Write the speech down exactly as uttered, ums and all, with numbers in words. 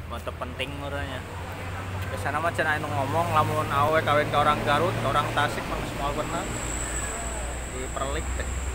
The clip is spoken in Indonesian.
Foto penting urangnya. Biasana mah cenah anu ngomong lamun awe kawin ka orang Garut, ka orang Tasik mah semua bener. Diperlik teh.